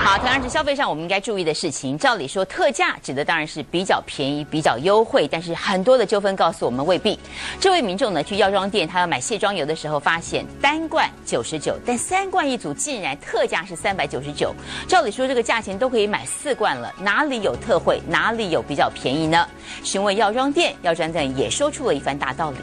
好，同样是消费上我们应该注意的事情。照理说，特价指的当然是比较便宜、比较优惠，但是很多的纠纷告诉我们未必。这位民众呢，去药妆店，他要买卸妆油的时候，发现单罐99，但3罐一组竟然特价是399。照理说，这个价钱都可以买4罐了，哪里有特惠，哪里有比较便宜呢？询问药妆店，药妆店也说出了一番大道理。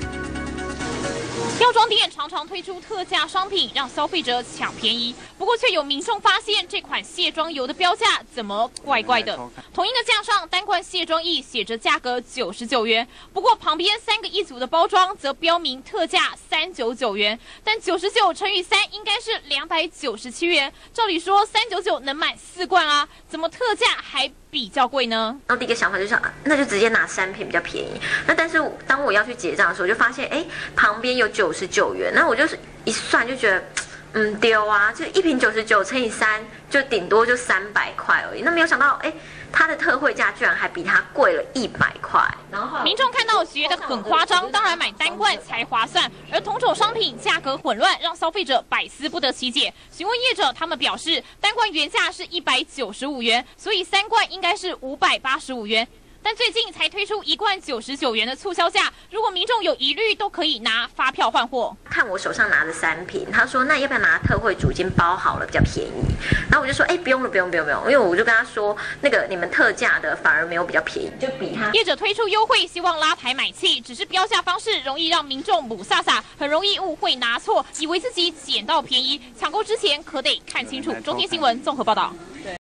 药妆店常常推出特价商品，让消费者抢便宜。不过，却有民众发现这款卸妆油的标价怎么怪怪的？同一个架上，单罐卸妆液写着价格99元，不过旁边3个一组的包装则标明特价399元，但99乘以3应该是297元。照理说399能买4罐啊，怎么特价还比较贵呢？ 然后第一个想法就是，那就直接拿3瓶比较便宜。那但是当我要去结账的时候，就发现，旁边有99元，那我就是一算就觉得，丢啊，就1瓶99乘以3，就顶多就300块而已。那没有想到，它的特惠价居然还比它贵了100块。然后民众看到觉得很夸张，当然买单罐才划算。而同种商品价格混乱，让消费者百思不得其解。询问业者，他们表示，单罐原价是195元，所以3罐应该是585元。但最近才推出1罐99元的促销价，如果民众有疑虑，都可以拿发票换货。 看我手上拿的3瓶，他说那要不要拿特惠组已经包好了比较便宜？然后我就说不用了，因为我就跟他说那个你们特价的反而没有比较便宜，就比他。 业者推出优惠，希望拉抬买气，只是标价方式容易让民众母萨萨，很容易误会拿错，以为自己捡到便宜。抢购之前可得看清楚。中天新闻综合报道。